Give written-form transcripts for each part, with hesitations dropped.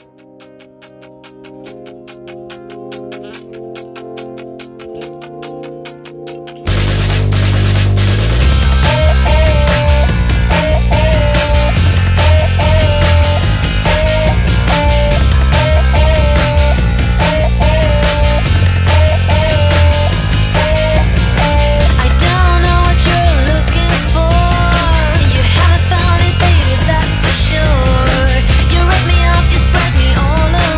You rip me up, you spread me all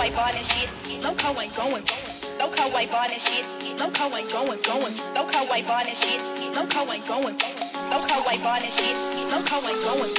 white bar and shit. Loco ain't going. Loco white bar and shit. Loco ain't going. Loco white bar and shit. Loco ain't going. Loco white bar and shit. Loco ain't going.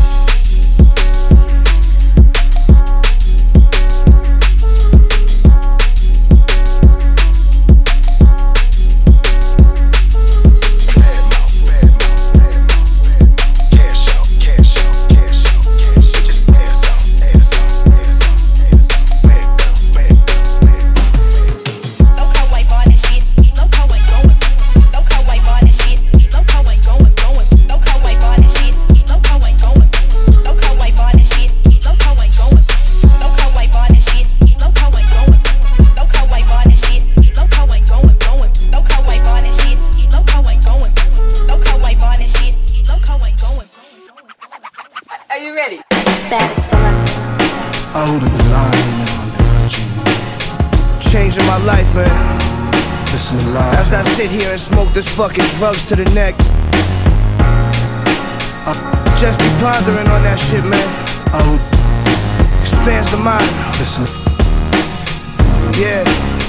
Changing my life, man. As I sit here and smoke this fucking drugs to the neck, just be pondering on that shit, man. Expands the mind. Yeah,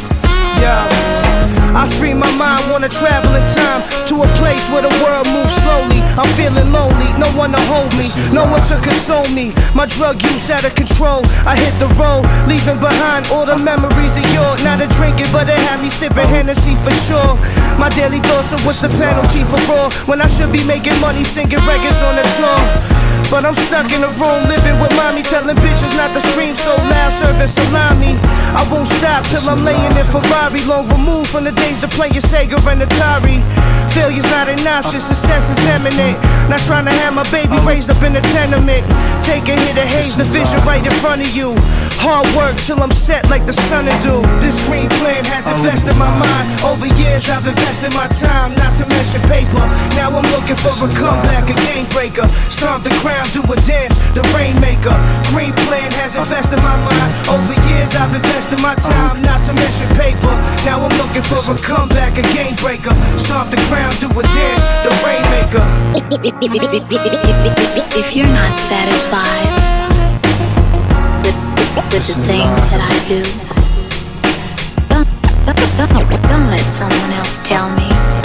I free my mind, wanna travel in time to a place where the world moves slowly. I'm feeling lonely, no one to hold me, no one to console me. My drug use out of control, I hit the road, leaving behind all the memories of yore. Not a drinking, but it had me sipping Hennessy for sure. My daily thoughts of what's the penalty for raw, when I should be making money singing records on the tour. But I'm stuck in a room living with mommy, telling bitches not to scream so loud, serving salami. I won't stop till I'm laying in Ferrari, long removed from the days of playing Sega and Atari. Failure's not an option, success is eminent. Not trying to have my baby raised up in a tenement. Take a hit of haze, the vision right in front of you. Hard work till I'm set like the sun to do. This green plan has invested my mind. Over years I've invested my time, not to mention paper. Now I'm looking for a comeback, a game breaker. Stomp the crown, do a dance, the rainmaker. Green plan has invested my mind. Over years I've invested my time, not to mention paper. Now I'm looking for a comeback, a game breaker. Stomp the crown, do a dance, the rainmaker. If you're not satisfied with the things that I do, don't let someone else tell me.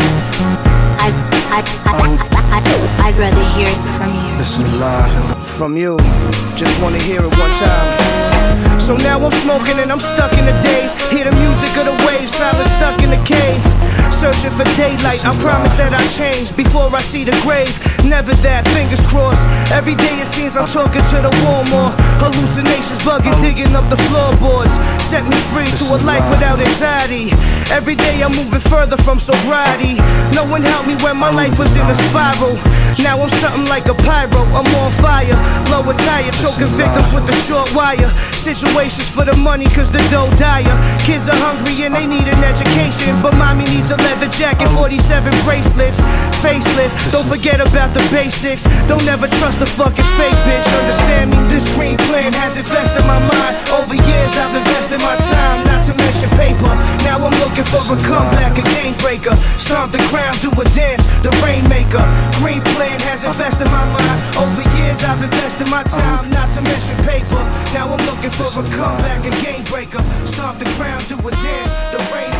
I'd rather hear it from you. Bismillah. From you, just wanna hear it one time. So now I'm smoking and I'm stuck in the days. Hear the music of the waves, silent stuck in the cave. Searching for daylight, I promise that I change before I see the grave. Never that, fingers crossed. Every day it seems I'm talking to the wall more. Hallucinations bugging, digging up the floorboards. Set me free to a life without anxiety. Every day I'm moving further from sobriety. No one helped me when my life was in a spiral. Now I'm something like a pyro, I'm on fire. Lower tire, choking victims with a short wire. Situations for the money cause the dough dire. Kids are hungry and they need an education, but mommy needs a leather jacket, 47 bracelets. Facelift, don't forget about the basics. Don't ever trust a fucking fake bitch, understand me? This green plan has invested my mind. Over years I've invested my time, not to mention paper. Now I'm looking for a comeback, a game breaker. Stomp the crown, do a dance, the rainmaker. Green plan has invested my mind. Over years I've invested my time, not to mention paper. Now I'm looking for a comeback, a game breaker. Stomp the crown, do a dance, the rainmaker.